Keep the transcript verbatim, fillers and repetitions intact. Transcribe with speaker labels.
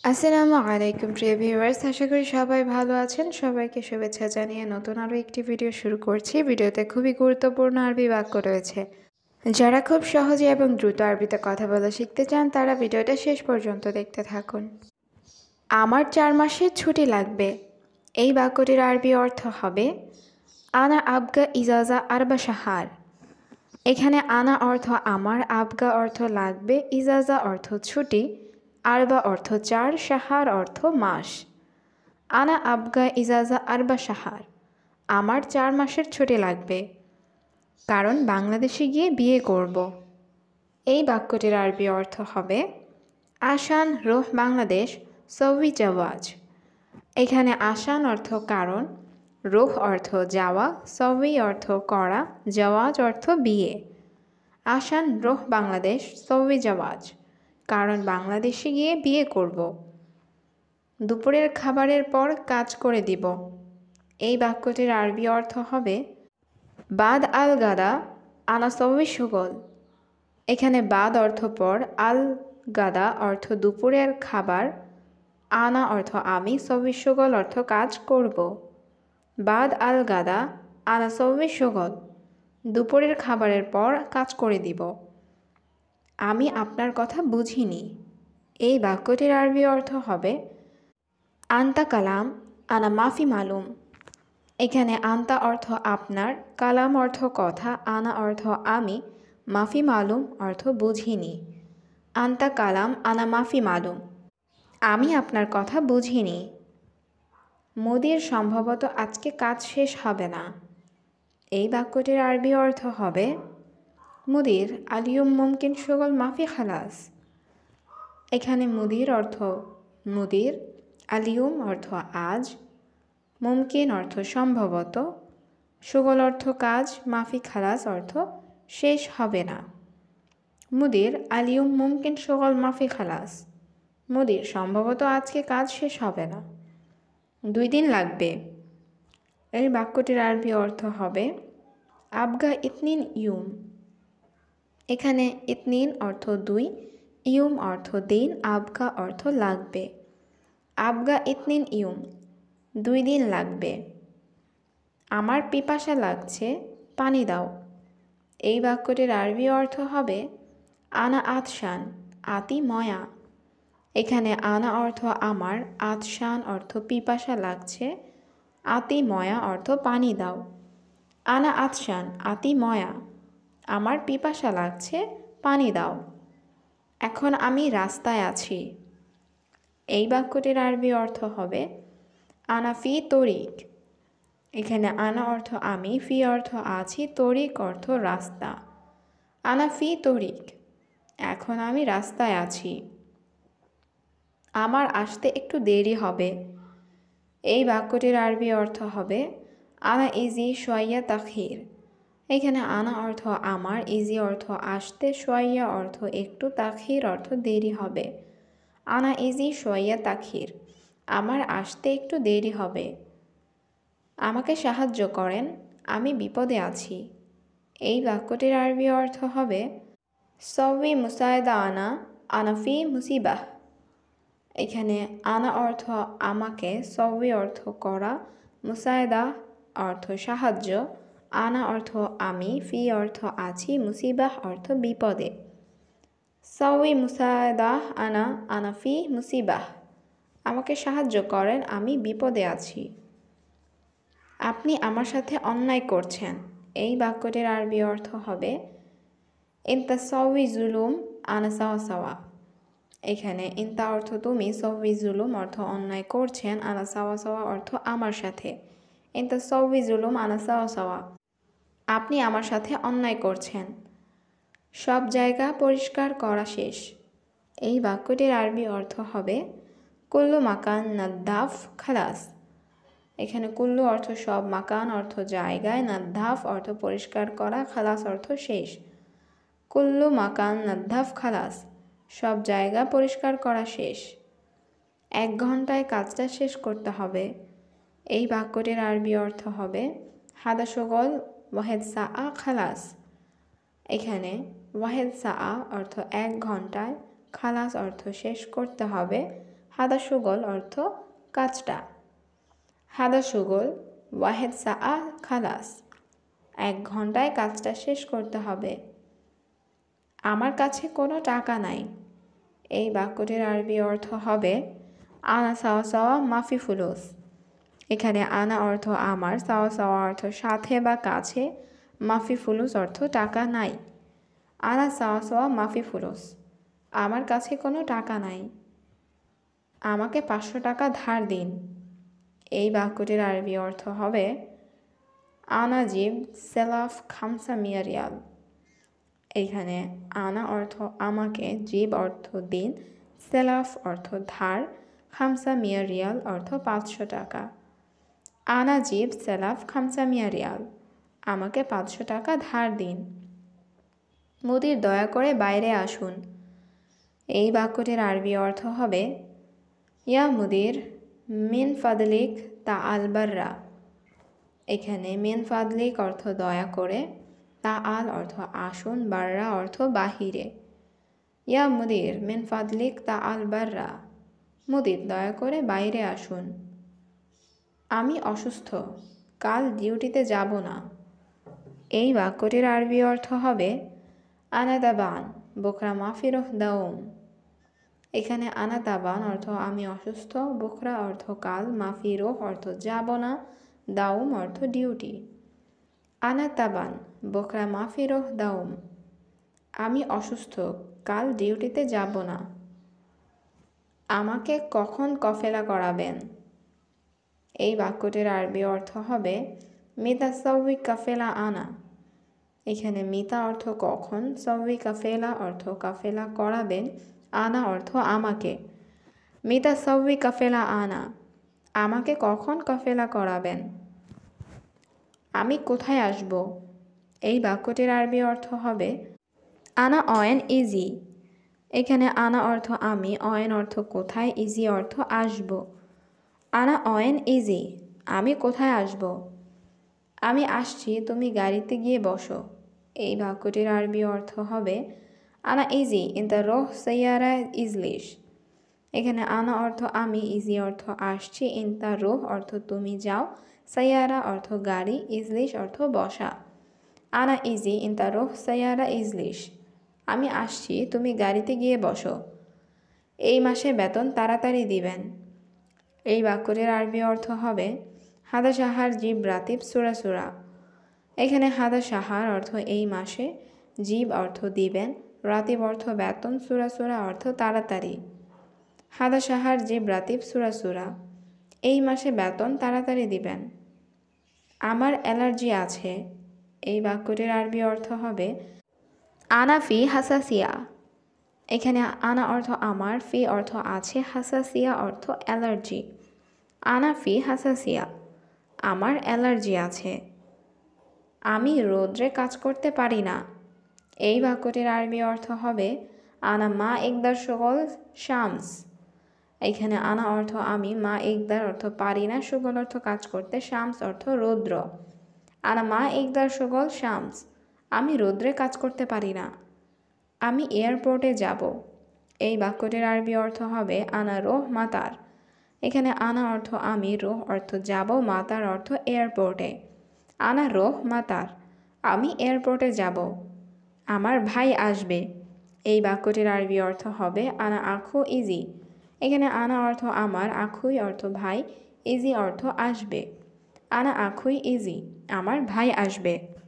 Speaker 1: আসসালামু আলাইকুম প্রিয় ভিউয়ার্স, আশা করি সবাই ভালো আছেন। সবাইকে শুভেচ্ছা জানিয়ে নতুন আরও একটি ভিডিও শুরু করছি। ভিডিওতে খুবই গুরুত্বপূর্ণ আরবি বাক্য রয়েছে। যারা খুব সহজে এবং দ্রুত আরবিতে কথা বলা শিখতে চান তারা ভিডিওটা শেষ পর্যন্ত দেখতে থাকুন। আমার চার মাসের ছুটি লাগবে। এই বাক্যটির আরবি অর্থ হবে আনা আবগা ইজাজা আরবা শাহার। এখানে আনা অর্থ আমার, আবগা অর্থ লাগবে, ইজাজা অর্থ ছুটি, আরবা অর্থ চার, শাহার অর্থ মাস। আনা আবগা ইজাজা আরবা শাহার, আমার চার মাসের ছুটি লাগবে, কারণ বাংলাদেশে গিয়ে বিয়ে করব। এই বাক্যটির আরবি অর্থ হবে আসান রোহ বাংলাদেশ সৌই জাওয়াজ। এখানে আসান অর্থ কারণ, রোহ অর্থ যাওয়া, সৌই অর্থ করা, জাওয়াজ অর্থ বিয়ে। আসান রোহ বাংলাদেশ সৌই জাওয়াজ, কারণ বাংলাদেশে গিয়ে বিয়ে করব। দুপুরের খাবারের পর কাজ করে দিব। এই বাক্যটির আরবি অর্থ হবে বাদ আল গাদা আনা সৌই সুগল। এখানে বাদ অর্থ পর, আল গাদা অর্থ দুপুরের খাবার, আনা অর্থ আমি, সৌই সুগল অর্থ কাজ করব। বাদ আল গাদা আনা সৌই সুগল, দুপুরের খাবারের পর কাজ করে দিব। আমি আপনার কথা বুঝিনি। এই বাক্যটির আরবি অর্থ হবে আন্তা কালাম আনা মাফি মালুম। এখানে আন্তা অর্থ আপনার, কালাম অর্থ কথা, আনা অর্থ আমি, মাফি মালুম অর্থ বুঝিনি। আন্তা কালাম আনা মাফি মালুম, আমি আপনার কথা বুঝিনি। মুদির সম্ভবত আজকে কাজ শেষ হবে না। এই বাক্যটির আরবি অর্থ হবে মুদির আলিয়ুম মুমকিন শুগল মাফি খালাস। এখানে মুদির অর্থ মুদির, আলিয়ুম অর্থ আজ, মুমকিন অর্থ সম্ভবত, শুগল অর্থ কাজ, মাফি খালাস অর্থ শেষ হবে না। মুদির আলিয়ুম মুমকিন শুগল মাফি খালাস, মুদির সম্ভবত আজকে কাজ শেষ হবে না। দুই দিন লাগবে। এই বাক্যটির আরবি অর্থ হবে আবগা ইতনিন ইউম। এখানে ইতনিন অর্থ দুই, ইউম অর্থ দিন, আবগা অর্থ লাগবে। আবগা ইতনিন ইউম, দুই দিন লাগবে। আমার পিপাসা লাগছে, পানি দাও। এই বাক্যটির আরবি অর্থ হবে আনা আতশান আতি ময়া। এখানে আনা অর্থ আমার, আতশান অর্থ পিপাসা লাগছে, আতি ময়া অর্থ পানি দাও। আনা আতশান আতি ময়া, আমার পিপাসা লাগছে, পানি দাও। এখন আমি রাস্তায় আছি। এই বাক্যটির আরবি অর্থ হবে আনা ফি তরিক। এখানে আনা অর্থ আমি, ফি অর্থ আছি, তরিক অর্থ রাস্তা। আনা ফি তরিক, এখন আমি রাস্তায় আছি। আমার আসতে একটু দেরি হবে। এই বাক্যটির আরবি অর্থ হবে আনা ইজি সোয়াইয়া তাখির। এখানে আনা অর্থ আমার, ইজি অর্থ আসতে, সোয়াইয়া অর্থ একটু, তাখির অর্থ দেরি হবে। আনা ইজি সোয়াইয়া তাখির, আমার আসতে একটু দেরি হবে। আমাকে সাহায্য করেন, আমি বিপদে আছি। এই বাক্যটির আরবি অর্থ হবে সৌই মুসায়দা আনা আনাফি মুসিবাহ। এখানে আনা অর্থ আমাকে, সৌই অর্থ করা, মুসায়দা অর্থ সাহায্য, আনা অর্থ আমি, ফি অর্থ আছি, মুসিবাহ অর্থ বিপদে। সৌই মুসায়দাহ আনা আনাফি মুসিবাহ, আমাকে সাহায্য করেন, আমি বিপদে আছি। আপনি আমার সাথে অন্যায় করছেন। এই বাক্যটির আরবি অর্থ হবে ইনতা সৌই জুলুম আনা সাওয়া সাওয়া। এখানে ইনতা অর্থ তুমি, সৌই জুলুম অর্থ অন্যায় করছেন, আনা সাওয়া সাওয়া অর্থ আমার সাথে। ইনতা সৌই জুলুম আনা সাওয়া সাওয়া, আপনি আমার সাথে অন্যায় করছেন। সব জায়গা পরিষ্কার করা শেষ। এই বাক্যটির আরবি অর্থ হবে কুল্লু মাকান নাদ্দাফ খালাস। এখানে কুল্লু অর্থ সব, মাকান অর্থ জায়গায়, নাদ্দাফ অর্থ পরিষ্কার করা, খালাস অর্থ শেষ। কুল্লু মাকান নাদ্দাফ খালাস, সব জায়গা পরিষ্কার করা শেষ। এক ঘন্টায় কাজটা শেষ করতে হবে। এই বাক্যটির আরবি অর্থ হবে হাদা শগল ওয়াহেদ সাআ খালাস। এখানে ওয়াহেদ সাআ অর্থ এক ঘন্টায়, খালাস অর্থ শেষ করতে হবে, হাদা সুগল অর্থ কাজটা। হাদা সুগল ওয়াহেদ সাআ খালাস, এক ঘন্টায় কাজটা শেষ করতে হবে। আমার কাছে কোনো টাকা নাই। এই বাক্যটির আরবি অর্থ হবে আনা সাওয়া সাওয়া মাফি ফুলুস। এখানে আনা অর্থ আমার, সাওয়া সাওয়া অর্থ সাথে বা কাছে, মাফি ফুলুস অর্থ টাকা নাই। আনা সাওয়া সাওয়া মাফি ফুলুস, আমার কাছে কোনো টাকা নাই। আমাকে পাঁচশো টাকা ধার দিন। এই বাক্যটির আরবি অর্থ হবে আনা জিব সেলাফ খামসা মিয়া রিয়াল। এখানে আনা অর্থ আমাকে, জিব অর্থ দিন, সেলাফ অর্থ ধার, খামসা মিয়া রিয়াল অর্থ পাঁচশো টাকা। আনা জিব সেলাফ খামসা মিয়া রিয়াল, আমাকে পাঁচশো টাকা ধার দিন। মুদির দয়া করে বাইরে আসুন। এই বাক্যটির আরবি অর্থ হবে ইয়া মুদির মিন ফাদলিক তা আল বাররা। এখানে মিন ফাদলিক অর্থ দয়া করে, তা আল অর্থ আসুন, বাররা অর্থ বাহিরে। ইয়া মুদির মিন ফাদলিক তা আল বাররা, মুদির দয়া করে বাইরে আসুন। আমি অসুস্থ, কাল ডিউটিতে যাব না। এই বাক্যটির আরবি অর্থ হবে আনা দাবান বোকরা মাফিরোহ দাউম। এখানে আনা তাবান অর্থ আমি অসুস্থ, বোকরা অর্থ কাল, মাফিরোহ অর্থ যাব না, দাউম অর্থ ডিউটি। আনা তাবান বোকরা মাফিরোহ দাউম, আমি অসুস্থ, কাল ডিউটিতে যাব না। আমাকে কখন কফেলা করাবেন? এই বাক্যটির আরবি অর্থ হবে মিতা সউই কাফেলা আনা। এখানে মিতা অর্থ কখন, সউই কাফেলা অর্থ কাফেলা করাবেন, আনা অর্থ আমাকে। মিতা সউই কাফেলা আনা, আমাকে কখন কাফেলা করাবেন। আমি কোথায় আসব? এই বাক্যটির আরবি অর্থ হবে আনা অয়েন ইজি। এখানে আনা অর্থ আমি, অয়েন অর্থ কোথায়, ইজি অর্থ আসব। আনা অয়েন ইজি, আমি কোথায় আসব। আমি আসছি, তুমি গাড়িতে গিয়ে বসো। এই বাক্যটির আরবি অর্থ হবে আনা ইজি ইনতা রোহ সাইয়ারা ইজলিশ। এখানে আনা অর্থ আমি, ইজি অর্থ আসছি, ইনতা রোহ অর্থ তুমি যাও, সাইয়ারা অর্থ গাড়ি, ইজলিশ অর্থ বসা। আনা ইজি ইনতা রোহ সাইয়ারা ইজলিশ, আমি আসছি, তুমি গাড়িতে গিয়ে বসো। এই মাসে বেতন তাড়াতাড়ি দিবেন। এই বাক্যটির আরবি অর্থ হবে হাদা সাহার জিব রাতিব সুরা সুরা। এখানে হাদা সাহার অর্থ এই মাসে, জিব অর্থ দিবেন, রাতিব অর্থ বেতন, সুরা সুরা অর্থ তাড়াতাড়ি। হাদা সাহার জিব রাতিব সুরা সুরা, এই মাসে বেতন তাড়াতাড়ি দিবেন। আমার অ্যালার্জি আছে। এই বাক্যটির আরবি অর্থ হবে আনা ফি হাসাসিয়া। এখানে আনা অর্থ আমার, ফি অর্থ আছে, হাসাসিয়া অর্থ অ্যালার্জি। আনা ফি হাসাসিয়া, আমার অ্যালার্জি আছে। আমি রৌদ্রে কাজ করতে পারি না। এই বাক্যটির আরবি অর্থ হবে আনা মা একদার সুগল শামস। এখানে আনা অর্থ আমি, মা একদার অর্থ পারি না, সুগল অর্থ কাজ করতে, শামস অর্থ রৌদ্র। আনা মা একদার সুগল শামস, আমি রৌদ্রে কাজ করতে পারি না। আমি এয়ারপোর্টে যাব। এই বাক্যটির আরবি অর্থ হবে আনা রোহ মাতার। এখানে আনা অর্থ আমি, রোহ অর্থ যাব, মাতার অর্থ এয়ারপোর্টে। আনা রোহ মাতার, আমি এয়ারপোর্টে যাব। আমার ভাই আসবে। এই বাক্যটির আরবি অর্থ হবে আনা আখু ইজি। এখানে আনা অর্থ আমার, আখুই অর্থ ভাই, ইজি অর্থ আসবে। আনা আখুই ইজি, আমার ভাই আসবে।